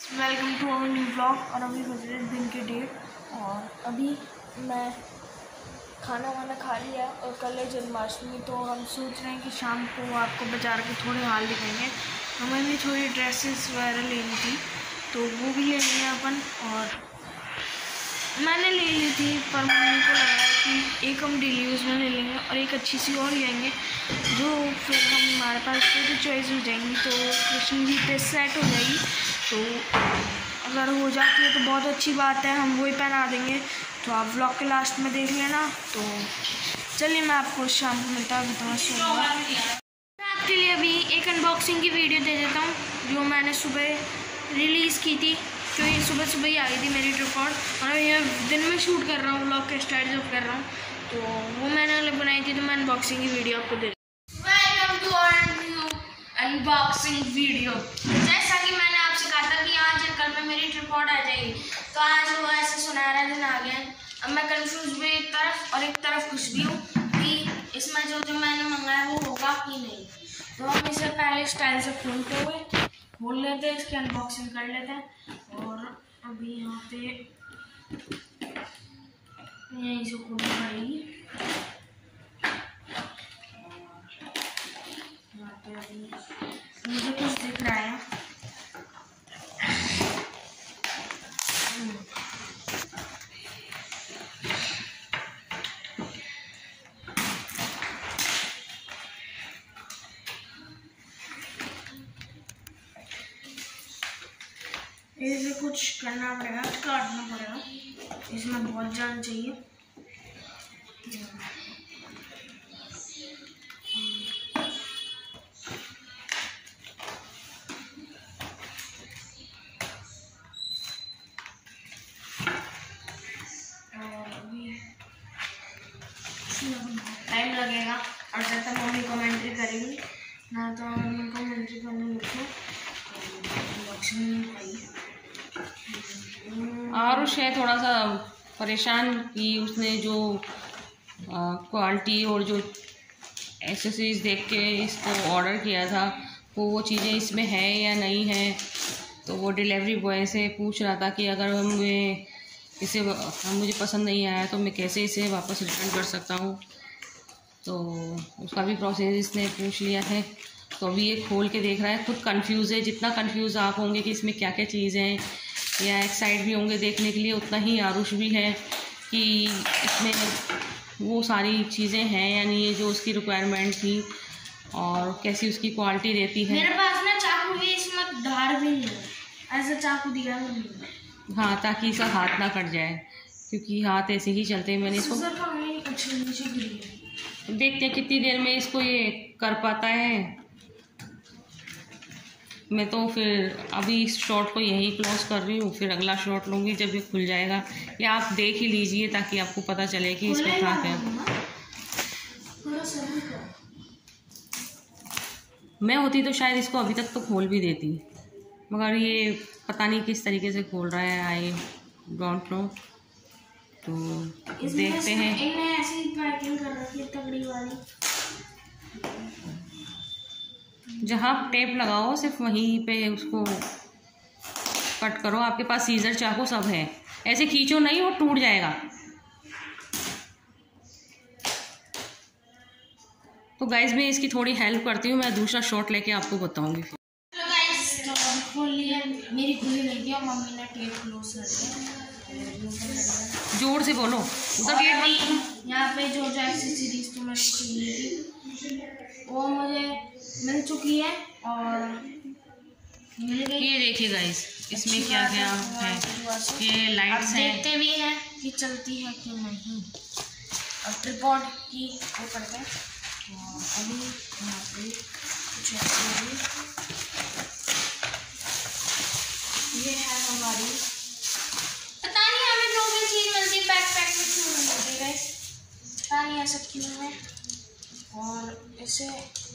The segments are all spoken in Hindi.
Welcome to our new blog. और अभी बज रहे दिन के 1:30 और अभी मैं खाना वाना खा लिया और कल है जन्माष्टमी, तो हम सोच रहे हैं कि शाम को आपको बाज़ार के थोड़े हाल दिखाएंगे। हमें भी थोड़ी ड्रेसेस वगैरह लेनी थी तो वो भी ले लिए अपन, और मैंने ले ली थी पर मम्मी को लगा कि एक हम डेली यूज़ में ले लेंगे और एक अच्छी सी और लेंगे जो फिर हमारे पास जो चॉइस हो जाएंगी तो कृष्ण जी पे सेट हो जाएगी। तो अगर हो जाती है तो बहुत अच्छी बात है, हम वही पहना देंगे। तो आप व्लॉग के लास्ट में देख लेना। तो चलिए मैं आपको शाम को मिलता हूँ। मैं आपके लिए अभी एक अनबॉक्सिंग की वीडियो दे देता हूँ जो मैंने सुबह रिलीज़ की थी, क्योंकि सुबह सुबह ही आई थी मेरी रिकॉर्ड और ये दिन में शूट कर रहा हूँ, व्लॉग के स्टाइल ऑफ कर रहा हूँ। तो वो मैंने अलग बनाई थी, तो मैं अनबॉक्सिंग की वीडियो आपको दे welcome to our new unboxing video. जैसा कि मैंने आपसे कहा था कि आज कल में मेरी रिकॉर्ड आ जाएगी, तो आज वो ऐसे सुनहरा दिन आ गया। अब मैं कंफ्यूज भी एक तरफ और एक तरफ खुश भी हूँ कि इसमें जो मैंने मंगाया वो होगा कि नहीं। तो हम इसे पहले स्टाइल से खोलते हुए खोल लेते हैं, इसकी अनबॉक्सिंग कर लेते हैं। और अभी यहाँ पे यहीं से खोलनी पड़ेगी। यहाँ पे अभी मुझे कुछ दिख रहा है। इसे कुछ करना पड़ेगा, काटना पड़ेगा, इसमें बहुत जान चाहिए। और अभी टाइम लगेगा और जब तक मम्मी कमेंट्री करेगी ना, तो मम्मी कमेंट्री करने मुझको आरुष है थोड़ा सा परेशान कि उसने जो क्वालिटी और जो एक्सेसरीज देख के इसको ऑर्डर किया था वो चीज़ें इसमें है या नहीं है। तो वो डिलीवरी बॉय से पूछ रहा था कि अगर मुझे पसंद नहीं आया तो मैं कैसे इसे वापस रिटर्न कर सकता हूँ। तो उसका भी प्रोसेस इसने पूछ लिया है। तो अभी ये खोल के देख रहा है, खुद कंफ्यूज है। जितना कंफ्यूज आप होंगे कि इसमें क्या क्या चीज़ें हैं या एक्साइट भी होंगे देखने के लिए, उतना ही आरुष भी है कि इसमें वो सारी चीज़ें हैं या नहीं है जो उसकी रिक्वायरमेंट थी और कैसी उसकी क्वालिटी रहती है। मेरे पास ना चाकू भी, इसमें धार भी नहीं है, ऐसा चाकू दिया नहीं है। हाँ, ताकि इसका हाथ ना कट जाए, क्योंकि हाथ ऐसे ही चलते हैं। मैंने इसको देखते हैं कितनी देर में इसको ये कर पाता है। मैं तो फिर अभी इस शॉट को यहीं क्लोज कर रही हूँ, फिर अगला शॉट लूँगी जब ये खुल जाएगा। या आप देख ही लीजिए ताकि आपको पता चले कि इसमें था क्या। मैं होती तो शायद इसको अभी तक तो खोल भी देती, मगर ये पता नहीं किस तरीके से खोल रहा है, आई डोंट नो। तो देखते हैं। ऐसी पैकिंग कर रखी है तगड़ी वाली। जहाँ टेप लगाओ सिर्फ वहीं पे उसको कट करो। आपके पास सीजर चाकू सब है, ऐसे खींचो नहीं, वो टूट जाएगा। तो गाइस मैं इसकी थोड़ी हेल्प करती हूँ, मैं दूसरा शॉट लेके आपको बताऊंगी। तो गाइस खोल लिया, मेरी खुली नहीं थी और मम्मी ने टेप क्लोज कर दिया। जोर से बोलो, उधर गेट बंद करो। यहाँ पे जो एक्सेसरीज तो मैं चाहिए थी वो मुझे मिल चुकी है और मिल गई। ये देखिए गाइस, इसमें क्या क्या है। ये लाइट्स हैं, देखते भी हैं कि चलती है कि नहीं। और ट्रिपॉड की वो कर गए। अभी यहाँ पे कुछ ये है हमारी, पता नहीं हमें जो भी चीज़ मिलती है बैकपैक में क्यों नहीं मिलती गाइस, पता नहीं ऐसा क्यों है। और इसे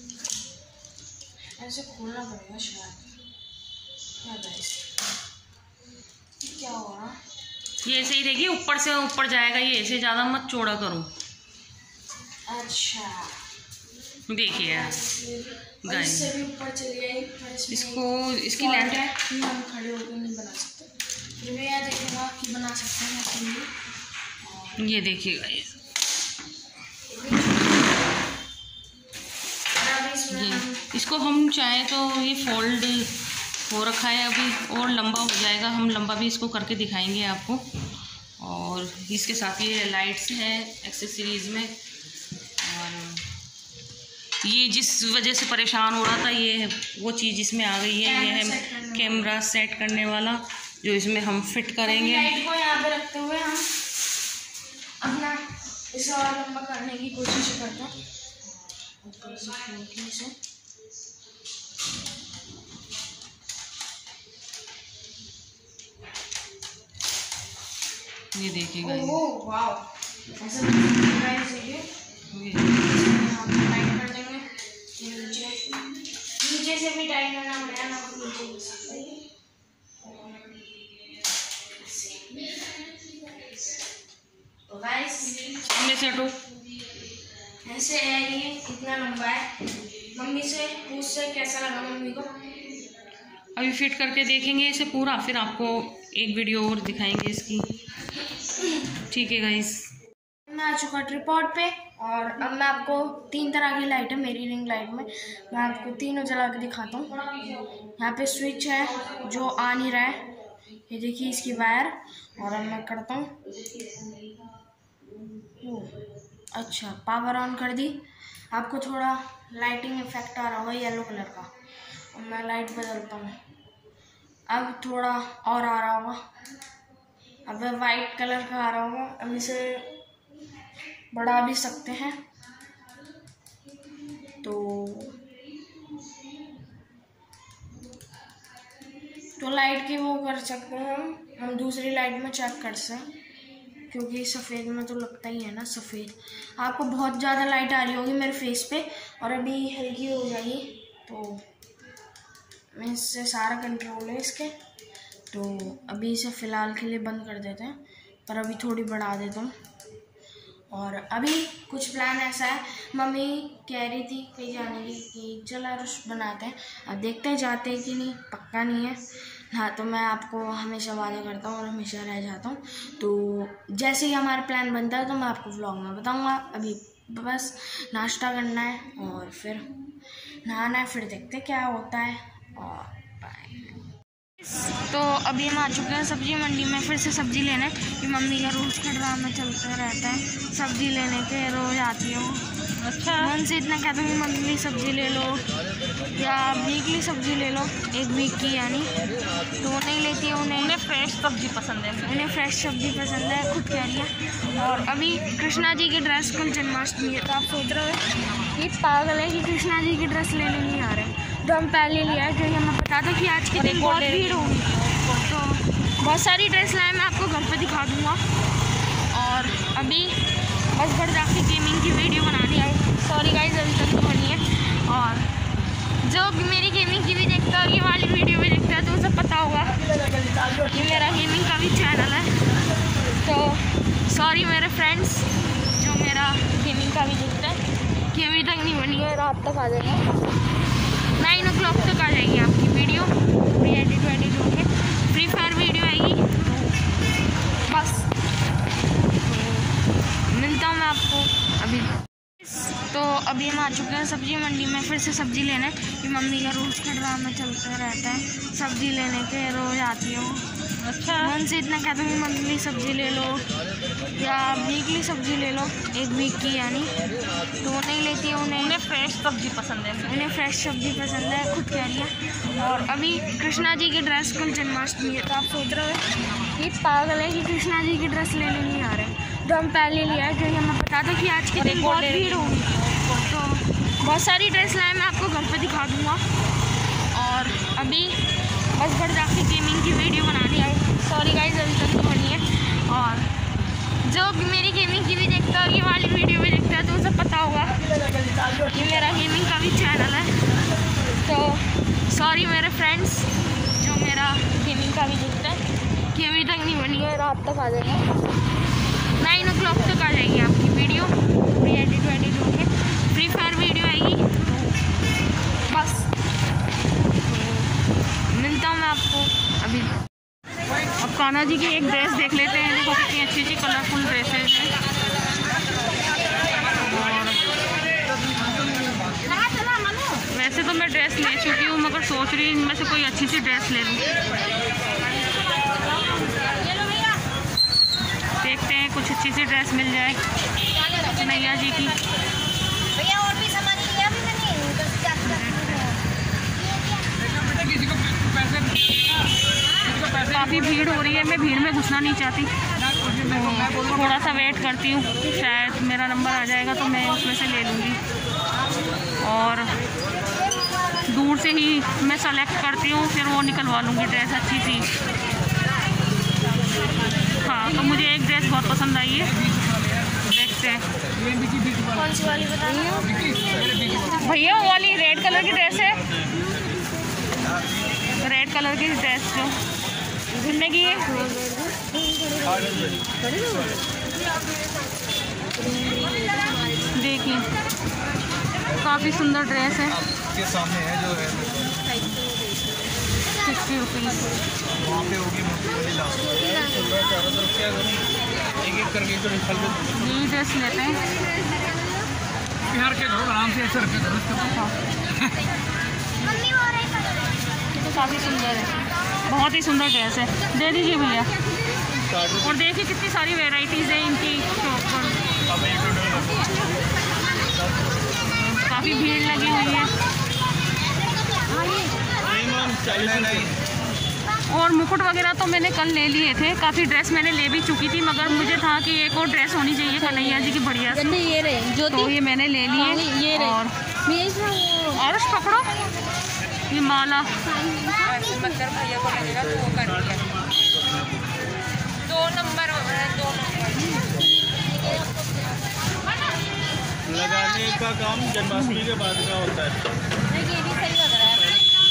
ऐसे खोलना पड़ेगा शायद। क्या गाइस, क्या हुआ? ये ऐसे ही देखिए, ऊपर से ऊपर जाएगा ये, ऐसे ज़्यादा मत चौड़ा करो। अच्छा देखिए गाइस, इससे भी ऊपर चली आई, इसको इसकी लेंथ है, हम खड़े होकर नहीं बना सकते, फिर भी यह देखूँगा कि बना सकते हैं अपने लिए। ये देखिए गाइस, इसको हम चाहे तो ये फोल्ड हो रखा है अभी और लंबा हो जाएगा, हम लंबा भी इसको करके दिखाएंगे आपको। और इसके साथ ये लाइट्स हैं एक्सेसरीज़ में, और ये जिस वजह से परेशान हो रहा था ये वो चीज़ इसमें आ गई है, ये है कैमरा सेट करने वाला जो इसमें हम फिट करेंगे। लाइट को यहाँ पे रखते हुए हम अपना इसे और लंबा करने की कोशिश करते हैं। ये देखिएगा, ओह वाओ, ऐसा दिखेगा ये टाइट कर देंगे, नीचे से भी टाइट करना पड़ेगा ना, नीचे तो गाइस में सेट हो ऐसे है, ये इतना लंबा है। मम्मी से पूछ से कैसा लगा मम्मी को, अभी फिट करके देखेंगे इसे पूरा, फिर आपको एक वीडियो और दिखाएंगे इसकी। ठीक है गाइस, मैं आ चुका ट्रिपॉड पे और अब मैं आपको 3 तरह की लाइट है मेरी रिंग लाइट में, मैं आपको तीनों जला के दिखाता हूँ। यहाँ पे स्विच है जो आ नहीं रहा है, ये देखिए इसकी वायर, और अब मैं करता हूँ, अच्छा पावर ऑन कर दी। आपको थोड़ा लाइटिंग इफेक्ट आ रहा होगा येलो कलर का, और मैं लाइट बदलता हूँ, अब थोड़ा और आ रहा होगा, अब वाइट कलर का आ रहा होगा। अब इसे बढ़ा भी सकते हैं, तो लाइट की वो कर सकते हैं हम दूसरी लाइट में चेक कर सकते, क्योंकि सफ़ेद में तो लगता ही है ना सफ़ेद। आपको बहुत ज़्यादा लाइट आ रही होगी मेरे फेस पे, और अभी हल्की हो जाएगी, तो मैं इससे सारा कंट्रोल है इसके, तो अभी इसे फ़िलहाल के लिए बंद कर देते हैं, पर अभी थोड़ी बढ़ा देता हूँ। और अभी कुछ प्लान ऐसा है, मम्मी कह रही थी कहीं जाने की कि चलो रुश बनाते हैं, अब देखते हैं जाते हैं कि नहीं, पक्का नहीं है। हाँ, तो मैं आपको हमेशा वादा करता हूँ और हमेशा रह जाता हूँ, तो जैसे ही हमारा प्लान बनता है तो मैं आपको व्लॉग में बताऊँगा। अभी बस नाश्ता करना है और फिर नहाना है, फिर देखते हैं क्या होता है, और बाय। तो अभी हम आ चुके हैं सब्जी मंडी में, फिर से सब्जी लेने, कि मम्मी का रोज़ खड़वा में चलता रहता है सब्जी लेने के, रोज़ आती है वो। अच्छा, मैं उनसे इतना कहता हूँ कि मंथली सब्जी ले लो या वीकली सब्जी ले लो, 1 वीक की यानी, तो वो नहीं लेती है, उन्हें फ्रेश सब्जी पसंद है, उन्हें फ्रेश सब्जी पसंद है, खुद कह रही है। और अभी कृष्णा जी की ड्रेस, कल जन्माष्टमी है, तो आप सोच रहे हो ये पागल है कि कृष्णा जी की ड्रेस लेने नहीं आ रहे हैं, तो हम पहले लिया है, क्योंकि हमें पता था कि आज के दिन बहुत भीड़ होगी, तो बहुत सारी ड्रेस लाए, मैं आपको घर पे दिखा दूँगा। और अभी बस घर जाके गेमिंग की वीडियो बनानी है, सॉरी गाइस अभी तक तो बनी है, और जो मेरी गेमिंग की भी देखता है, ये वाली वीडियो भी देखता है, तो उसे पता होगा कि मेरा गेमिंग का भी चैनल है। तो सॉरी मेरे फ्रेंड्स जो मेरा गेमिंग का भी देखता है, कि अभी तक नहीं बनी है, रात तक आ जाएगा, 9 o'clock तक आ जाएगी आपकी वीडियो, फ्री एडिट होके फ्री फायर वीडियो आएगी। बस मिलता हूँ मैं आपको अभी। तो अभी हम आ चुके हैं सब्जी मंडी में, फिर से सब्जी लेने, कि मम्मी का रोज़ खड़वा में चलता रहता है सब्जी लेने के, रोज़ आती है वो। अच्छा, मैं उनसे इतना कहता हूँ कि मंथली सब्जी ले लो या वीकली सब्जी ले लो, 1 वीक की यानी, तो वो नहीं लेती है, उन्हें फ्रेश सब्जी पसंद है, उन्हें फ्रेश सब्जी पसंद है, खुद कह रही है। और अभी कृष्णा जी की ड्रेस, कल जन्माष्टमी है, तो आप सोच रहे हो ये पागल है कि कृष्णा जी की ड्रेस लेने नहीं आ रहे हैं, तो हम पहले लिया है, क्योंकि हमें पता था कि आज के दिन बहुत भीड़ होगी, तो बहुत सारी ड्रेस लाए, मैं आपको घर पे दिखा दूँगा। और अभी बस घर जाके गेमिंग की वीडियो बनानी है, सॉरी गाइस अभी तक तो बनी है, और जो मेरी गेमिंग की भी देखता है, ये वाली वीडियो भी देखता है, तो उसे पता होगा कि मेरा गेमिंग का भी चैनल है। तो सॉरी मेरे फ्रेंड्स जो मेरा गेमिंग का भी देखता है, कि अभी तक नहीं बनी है, रात तक आ जाएगा, 9 o'clock तक आ जाएगी आपकी वीडियो, फ्री एडिट होके फ्री फायर वीडियो आएगी बस। मिलता हूँ मैं आपको अभी। अब कान्हा जी की एक ड्रेस देख लेते हैं। देखो कितनी अच्छी अच्छी कलरफुल ड्रेसेज हैं। वैसे तो मैं ड्रेस ले चुकी हूँ मगर सोच रही हूँ इनमें से कोई अच्छी सी ड्रेस ले लूँ। देखते हैं कुछ अच्छी सी ड्रेस मिल जाए मैया जी की। भैया और भी सामान लिया अभी मैंने काफ़ी भीड़ हो रही है। मैं भीड़ में घुसना नहीं चाहती, थोड़ा सा वेट करती हूँ, शायद मेरा नंबर आ जाएगा तो मैं उसमें से ले लूँगी। और दूर से ही मैं सेलेक्ट करती हूँ, फिर वो निकलवा लूँगी ड्रेस अच्छी सी। हाँ, तो मुझे एक ड्रेस बहुत पसंद आई है, देखते हैं कौन सी वाली बता रही हो भैया। वो वाली रेड कलर की ड्रेस है, रेड कलर की ड्रेस जो घूमने की है। देखिए काफ़ी सुंदर ड्रेस है। के सामने है जो है 60 रुपीज़। वहाँ पे होगी एक एक करके तो निकल यही ड्रेस लेते हैं। बिहार के लोग आराम से ऐसे रखे मम्मी वो रही तो काफ़ी सुंदर है, बहुत ही सुंदर ड्रेस है, दे दीजिए भैया। और देखिए कितनी सारी वैरायटीज़ है इनकी शॉप पर। काफ़ी भीड़ लगी हुई है। और मुकुट वगैरह तो मैंने कल ले लिए थे, काफ़ी ड्रेस मैंने ले भी चुकी थी मगर मुझे था कि एक और ड्रेस होनी चाहिए कन्हैया जी की बढ़िया सी। ये रहे जो तो ये मैंने ले लिए। ये और रहे पकड़ो ये माला। मक्कर भैया को लगेगा तो वो कर दिया 2 नंबर लगाने का काम जन्माष्टमी के बाद का होता है। ये भी सही लग रहा है।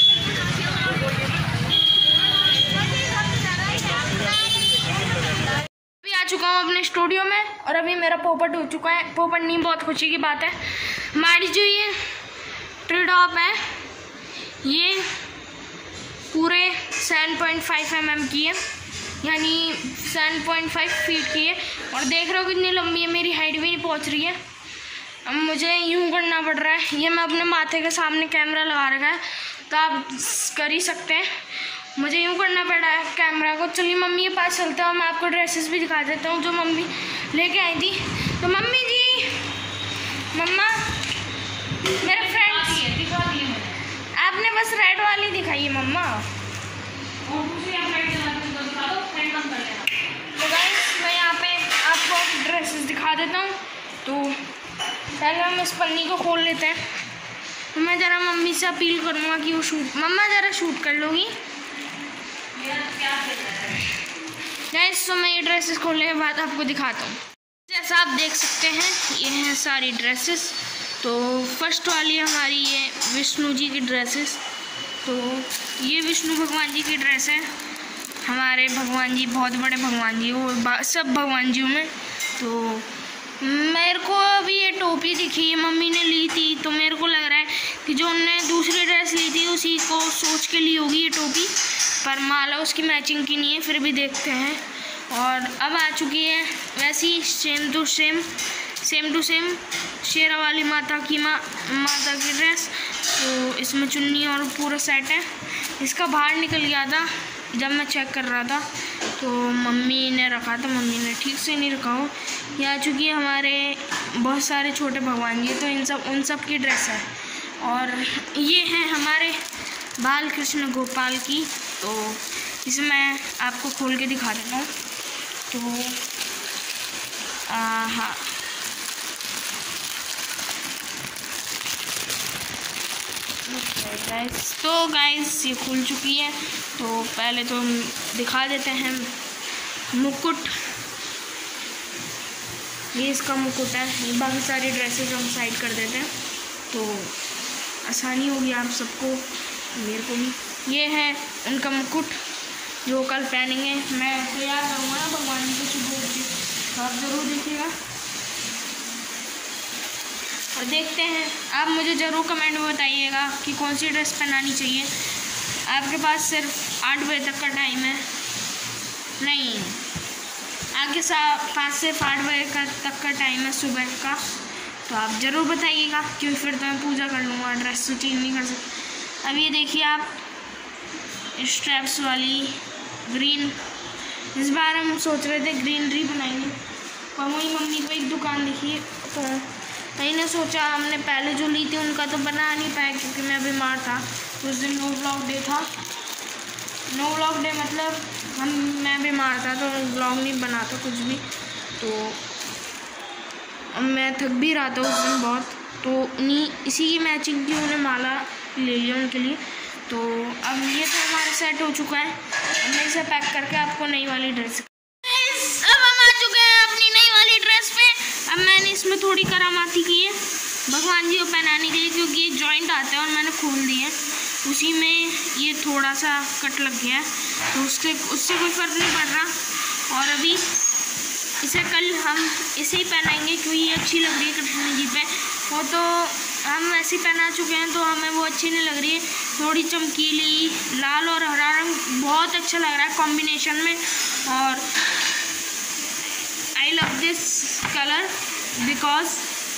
अभी आ चुका हूँ अपने स्टूडियो में और अभी मेरा पोपट हो चुका है। पोपट नहीं, बहुत खुशी की बात है। हमारी जो ये ट्री टॉप है ये पूरे 7.5 mm की है, यानी 7.5 फीट की है। और देख रहे हो कितनी लंबी है, मेरी हाइट भी नहीं पहुंच रही है। अब मुझे यूं करना पड़ रहा है। ये मैं अपने माथे के सामने कैमरा लगा रखा है तो आप कर ही सकते हैं। मुझे यूं करना पड़ा है कैमरा को। चलिए मम्मी के पास चलता हूँ, मैं आपको ड्रेसेस भी दिखा देता हूँ जो मम्मी लेके आई थी। तो मम्मी जी, मम्मा मेरे फ्रेंड आपने बस रेड वाली दिखाई है मम्मा। तो गाइस मैं यहाँ पे आपको ड्रेसेस दिखा देता हूँ। तो पहले हम इस पन्नी को खोल लेते हैं। तो मैं ज़रा मम्मी से अपील करूँगा कि वो शूट, मम्मा ज़रा शूट कर लोगी गाइस। तो मैं ये ड्रेसेस खोलने के बाद आपको दिखाता हूँ। जैसा आप देख सकते हैं ये हैं सारी ड्रेसेस। तो फर्स्ट वाली हमारी ये विष्णु जी की ड्रेसेस। तो ये विष्णु भगवान जी की ड्रेस है। हमारे भगवान जी बहुत बड़े भगवान जी, वो सब भगवान जी में। तो मेरे को अभी ये टोपी दिखी है, मम्मी ने ली थी तो मेरे को लग रहा है कि जो उन्होंने दूसरी ड्रेस ली थी उसी को सोच के ली होगी ये टोपी, पर माला उसकी मैचिंग की नहीं है, फिर भी देखते हैं। और अब आ चुकी है वैसी सेम टू सेम शेरा वाली माता की ड्रेस। तो इसमें चुन्नी और पूरा सेट है। इसका बाहर निकल गया था जब मैं चेक कर रहा था, तो मम्मी ने रखा था, मम्मी ने ठीक से नहीं रखा हो। ये आ चुकी है हमारे बहुत सारे छोटे भगवान जी, तो उन सब की ड्रेस है। और ये है हमारे बाल कृष्ण गोपाल की। तो इसे मैं आपको खोल के दिखा देता हूँ। तो हाँ, तो गाइस ये खुल चुकी है। तो पहले तो हम दिखा देते हैं मुकुट। ये इसका मुकुट है। ये बाकी सारी ड्रेसेस हम साइड कर देते हैं तो आसानी होगी आप सबको, मेरे को भी। ये है उनका मुकुट जो कल पहनेंगे। मैं तैयार करूँगा ना भगवान जी को सुबह, तो आप ज़रूर देखिएगा। और देखते हैं। आप मुझे ज़रूर कमेंट में बताइएगा कि कौन सी ड्रेस पहनानी चाहिए। आपके पास सिर्फ 8 बजे तक का टाइम है, नहीं, आपके पास सिर्फ 8 बजे तक का टाइम है सुबह का। तो आप ज़रूर बताइएगा, क्योंकि फिर तो मैं पूजा कर लूँगा, ड्रेस तो चेंज नहीं कर सकता। अब ये देखिए आप, स्ट्रैप्स वाली ग्रीन, इस बार हम सोच रहे थे ग्रीनरी बनाएंगे, पर वही मम्मी को एक दुकान दिखी, तो मैंने सोचा, हमने पहले जो ली थी उनका तो बना नहीं पाया क्योंकि मैं बीमार था। उस दिन नो व्लॉग डे था, नो व्लॉग डे मतलब मैं बीमार था तो व्लॉग नहीं बना था कुछ भी। तो मैं थक भी रहा था उस दिन बहुत, तो इसी की मैचिंग की उन्हें माला ले लिया उनके लिए। तो अब ये तो हमारा सेट हो चुका है। अब मैं इसे पैक करके आपको नई वाली ड्रेस, अब हम आ चुके हैं अपनी नई वाली ड्रेस पे। अब मैंने इसमें थोड़ी करामाती की है भगवान जी को पहनाने के लिए, क्योंकि ये जॉइंट आते हैं और मैंने खोल दिए हैं, उसी में ये थोड़ा सा कट लग गया है, तो उससे कोई फ़र्क नहीं पड़ रहा। और अभी इसे कल हम इसे ही पहनाएंगे क्योंकि ये अच्छी लग रही है कृष्ण जी पे। वो तो हम ऐसे ही पहना चुके हैं तो हमें वो अच्छी नहीं लग रही है। थोड़ी चमकीली लाल और हरा रंग बहुत अच्छा लग रहा है कॉम्बिनेशन में। और I love this colour because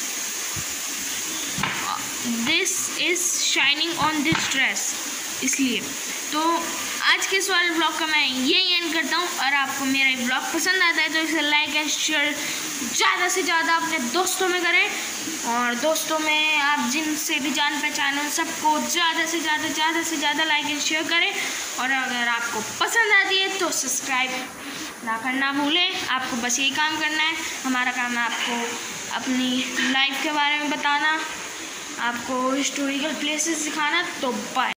this is shining on this dress, इसलिए। तो आज के इस वाले ब्लॉग का मैं यही एंड करता हूँ। और आपको मेरा ये ब्लॉग पसंद आता है तो इसे लाइक एंड शेयर ज़्यादा से ज़्यादा अपने दोस्तों में करें, और दोस्तों में आप जिनसे भी जान पहचान हो सबको ज़्यादा से ज़्यादा लाइक एंड शेयर करें। और अगर आपको पसंद आती है तो सब्सक्राइब ना करना भूलें। आपको बस यही काम करना है, हमारा काम है आपको अपनी लाइफ के बारे में बताना, आपको हिस्टोरिकल प्लेसेस दिखाना। तो बाय।